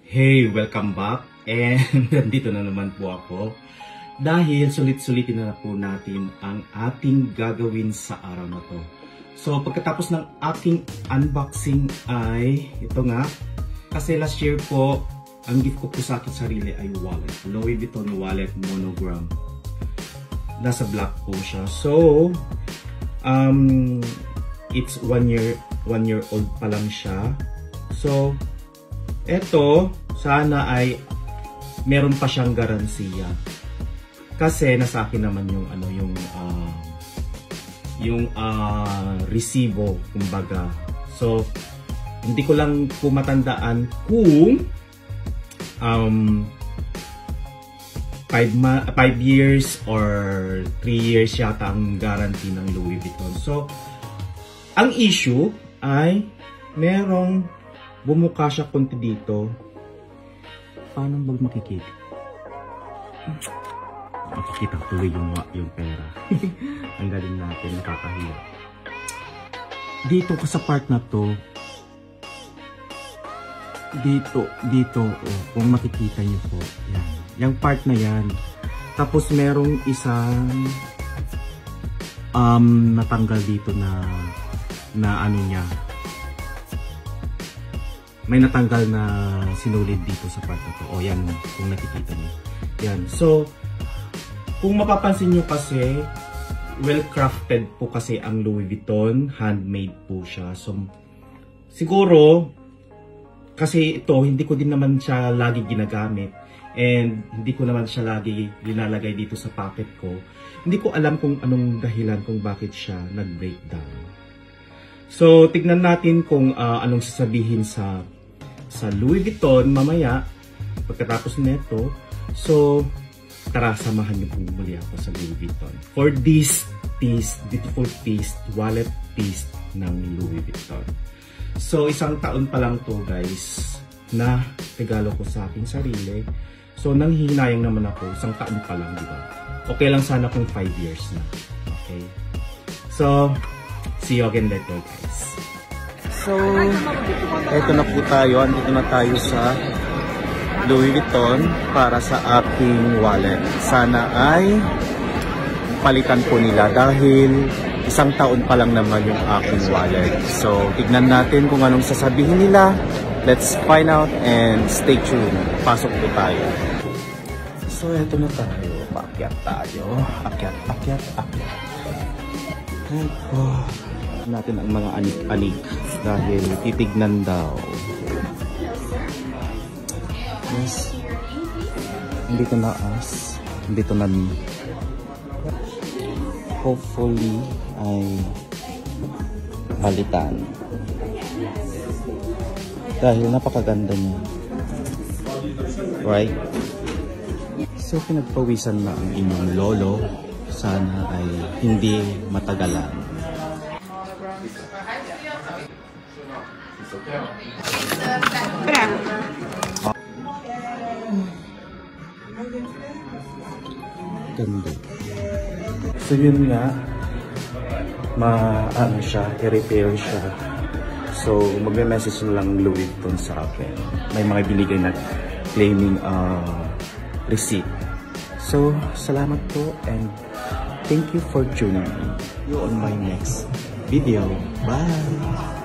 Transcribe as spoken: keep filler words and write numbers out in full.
Hey, welcome back. And nandito na naman po ako. Dahil sulit-sulitin na, na po natin ang ating gagawin sa araw na to. So, pagkatapos ng aking unboxing ay, ito nga. Kasi last year po, ang gift ko po sa akin sarili ay wallet. Louis Vuitton wallet monogram. Nasa black po siya. So, um, it's one year, one year old pa lang siya. So, eto, sana ay meron pa siyang garansiya. Kasi nasa akin naman yung ano yung uh, yung uh, resibo kumbaga. So, hindi ko lang po matandaan kung um five years or three years yata ang guarantee ng Louis Vuitton. So, ang issue ay merong bumuka siya konti dito. Paano ba makikita? Makikita tuloy yung, yung pera. Ang galing natin, nakakahiya. Dito ko sa part na to, dito, dito, oh, kung makikita niyo po, yan. Yung part na yan. Tapos merong isang um, natanggal dito na na ano niya. May natanggal na sinulid dito sa part na to. O yan, kung nakikita niyo. Yan. So, kung mapapansin niyo kasi, well-crafted po kasi ang Louis Vuitton. Handmade po siya. So, siguro, kasi ito, hindi ko din naman siya lagi ginagamit. And hindi ko naman siya lagi linalagay dito sa pocket ko. Hindi ko alam kung anong dahilan kung bakit siya nag-breakdown. So, tignan natin kung uh, anong sasabihin sa sa Louis Vuitton mamaya pagkatapos nito. So, tara, samahan niyo po muli ako sa Louis Vuitton for this piece, beautiful piece, wallet piece ng Louis Vuitton. So, isang taon pa lang to guys na regalo ko sa aking sarili. So, nanghihinayang naman ako, isang taon pa lang, di ba? Okay lang sana kung five years na. Okay? So, see you again later guys. So, eto na po tayo. Andito na tayo sa Louis Vuitton para sa aking wallet. Sana ay palitan po nila dahil isang taon pa lang naman yung aking wallet. So, tignan natin kung anong sasabihin nila. Let's find out and stay tuned. Pasok po tayo. So, eto na tayo. Paakyat tayo. Akyat, akyat, akyat. Eto. Natin ang mga anik-anik dahil titignan daw. Yes. Hindi ko na as. Hindi ko na hopefully ay palitan. Dahil napakaganda niya. Right? So, pinagpawisan na ang inyong lolo. Sana ay hindi matagalan. Ganda. So, yun nga. Ma-ano siya, i-repair siya. So, magme-message na lang Louis Vuitton sa akin. May mga binigay na claiming uh, receipt. So, salamat po and thank you for tuning in. See you on my next video. Bye!